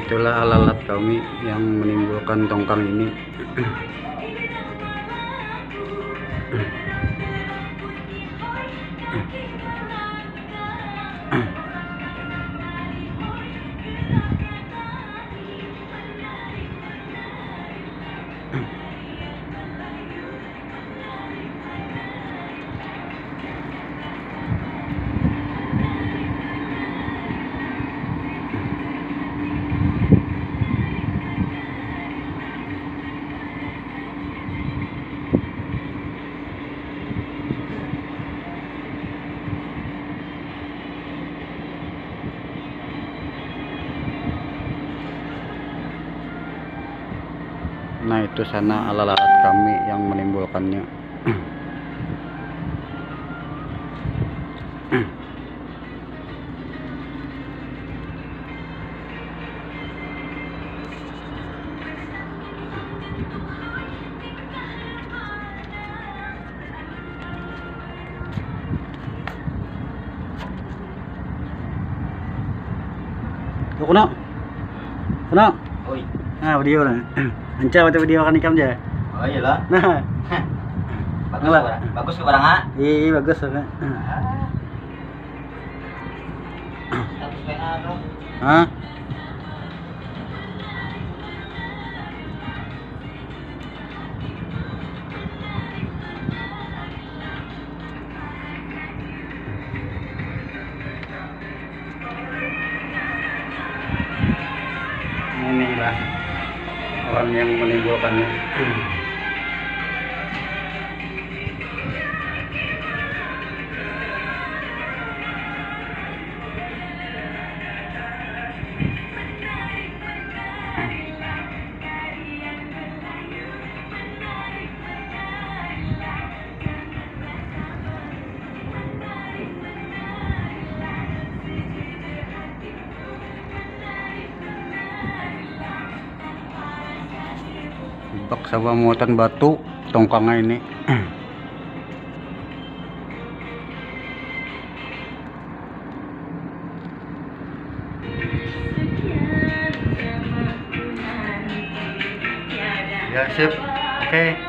itulah alat-alat kami yang menimbulkan tongkang ini. Nah, itu sana alat-alat kami yang menimbulkannya. Kuna. Oi. Nah, video na. Anca baca video kan ikam aja. Oh iyalah. Nah, Bagus ke barang ha? iya bagus kan. Status PA bro. Hah? Inilah orang yang menimbulkannya. Bak sama muatan batu tongkangnya ini. Ya sip, oke.